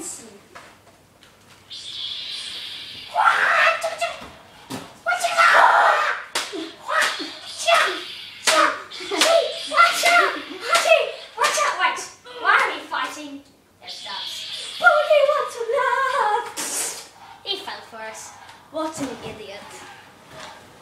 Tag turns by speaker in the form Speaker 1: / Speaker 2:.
Speaker 1: fancy. Watch out, wait. Why are we fighting? There's doves. Boogie wants to love. He fell for us. What an idiot.